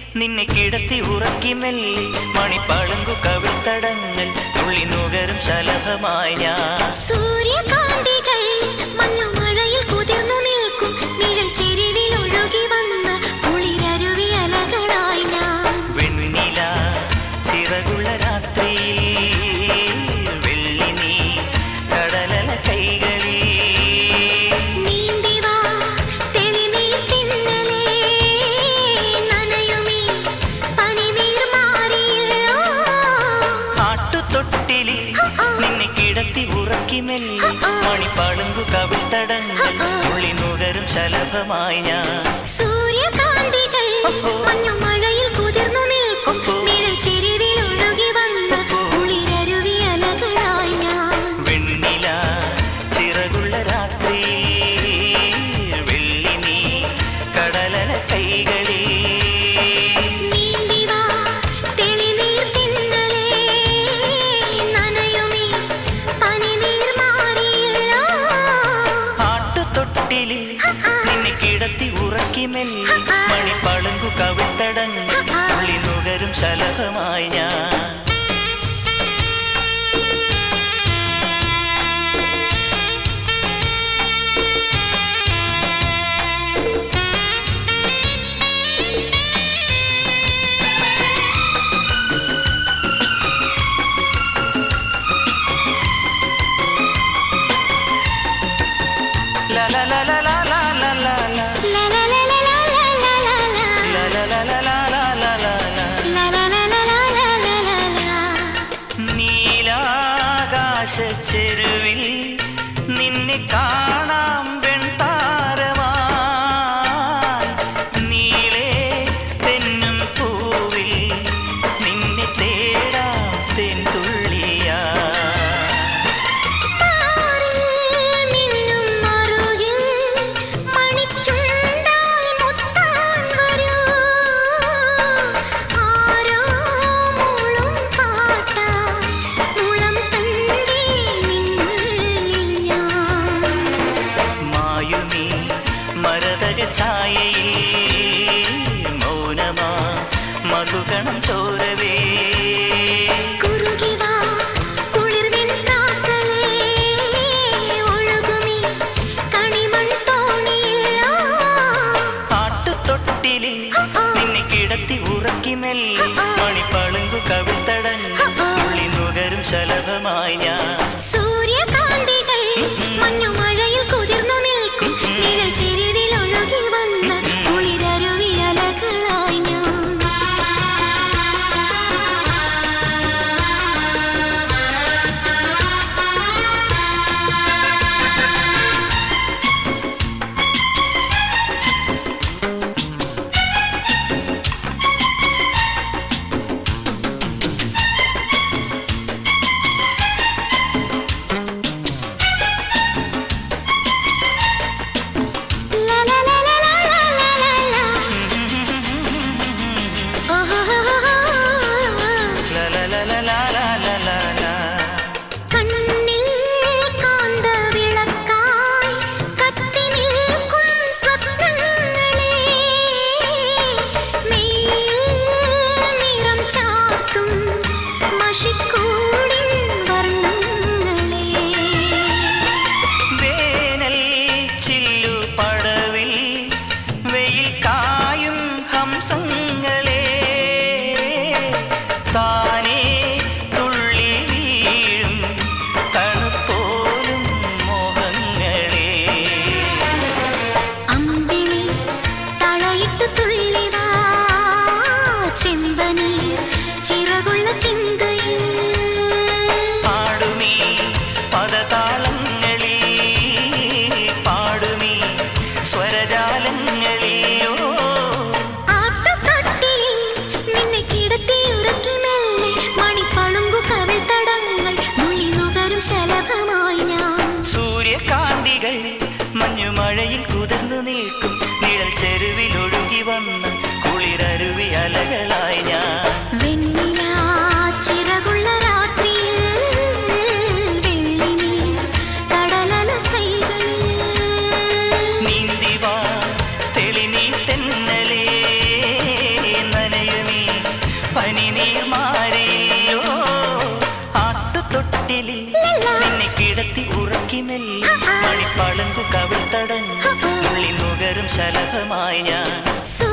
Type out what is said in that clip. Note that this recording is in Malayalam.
നിന്നെ കിടത്തി ഉറക്കി മെല്ലെ മണിപ്പളുങ്കു കവിൾത്തടങ്ങൾ തുള്ളി നുകരും ശലഭമായി ഞാൻ. സൂര്യകാന്തികൾ മഞ്ഞുമഴയിൽ കുതിർന്നു നിൽക്കും നിഴൽ ചെരുവിൽ ഒഴുകി വന്ന കുളിരരുവി അലകളായി ഞാൻ. വെണ്ണില ചിറകുള്ള രാത്രിയിൽ വെള്ളി നീ കടലല കൈകളിൽ നീന്തിവാ തെളിനീർ തിന്നലേ നനയുമീ പനിനീർ മാറിയില്ലോ. ആട്ടുതൊട്ടിലിൽ നിന്നെ കിടത്തി ഉറക്കി മെല്ലെ മണിപ്പളുങ്കു കവിൾത്തടങ്ങൾ തുള്ളി നുകരും ശലഭമായി ഞാൻ. സൂര്യകാന്തികൾ മഞ്ഞുമഴയിൽ കുതിർന്നു നിൽക്കും നിഴൽ ചെരുവിൽ ഒഴുകി വന്ന കുളിരരുവി അലകളായി ഞാൻ. വെണ്ണില ചിറകുള്ള രാത്രിയിൽ വെള്ളി നീ കടലല കൈകളിൽ നീന്തിവാ തെളിനീർ തിന്നലേ നനയുമീ പനിനീർ മാറിയില്ലോ. ആട്ടുതൊട്ടിലിൽ നിന്നെ കിടത്തി ഉറക്കി മെല്ലെ മണിപ്പളുങ്കു കവിൾത്തടങ്ങൾ തുള്ളി നുകരും ശലഭമായി ഞാൻ. La la la la la la la la la La la la la la la la la la. la la la la la la la la la. La la la la la la la la la. നീലാകാശച്ചെരുവിൽ നിന്നെ കാണാം വെൺതാരമായി. നീളെ തെന്നും പൂവിൽ നിന്നെ തേടാം തെൻതുള്ളിയാ. താരിൽ മിന്നും മറുകിൽ മണിച്ചുണ്ടായി മുത്താൻ വരൂ. ആരോ മൂളും പാട്ടായി മുളം തന്റെ നിന്നുള്ളിൽ ഞാൻ. മായുമീ മരതക ഛായയിൽ മൗനമാ മധുകണം ചോരവേ. കുറുകിവാ കുളിർവിൻ പ്രാക്കളേ ഒഴുകുമീ കണിമൺ തോണിയില്ലോ. ആട്ടുതൊട്ടിലിൽ നിന്നെ കിടത്തി ഉറക്കി മെല്ലെ മണിപ്പളുങ്കു കവിൾത്തടങ്ങൾ തുള്ളി നുകരും ശലഭമായി ഞാൻ. സൂര്യകാന്തികൾ മഞ്ഞുമഴയിൽ കുതിർന്നു നിൽക്കും നിഴൽ ചെരുവിൽ ഒഴുകി വന്ന കുളിരരുവി അലകളായി ഞാൻ. La la la la la la la la la. Oh ho ho ho ho. La la la la la la la la la. കണ്ണിൽ കാന്തവിളക്കായി കത്തി നിൽക്കും സ്വപ്നങ്ങളേ മെയ്യിൽ നിറം ചാർത്തും മഷിക്കൂടിൻ വർണ്ണങ്ങളേ. വേനൽ ചില്ലു പടവിൽ വെയിൽ കായും ഹംസങ്ങളെ താനേ തുള്ളി വീഴും തണുപ്പോലും മോഹങ്ങളെ. അമ്പിളി തളയിട്ടു തുള്ളിവാ ചെമ്പനീർ ചിറകുള്ള ചിന്തയിൽ ശലഭമായി ഞാൻ